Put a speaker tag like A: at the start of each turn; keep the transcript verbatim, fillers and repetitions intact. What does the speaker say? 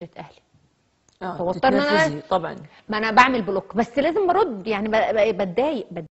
A: اهلي.
B: اه
A: توترني انا،
B: بتتنرفزي طبعا.
A: ما انا بعمل بلوك، بس لازم ارد يعني، ب- ب- بتضايق.